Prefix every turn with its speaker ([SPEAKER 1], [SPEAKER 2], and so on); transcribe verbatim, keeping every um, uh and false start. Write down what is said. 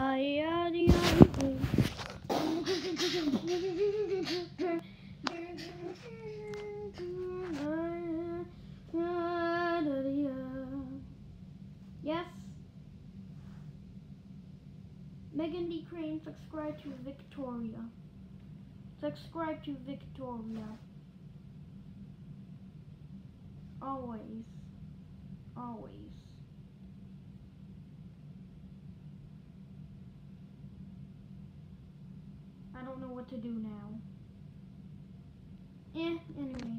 [SPEAKER 1] Yes. Megan D. Crane, subscribe to Victoria. Subscribe to Victoria. Always. Always. I don't know what to do now. Eh, anyway.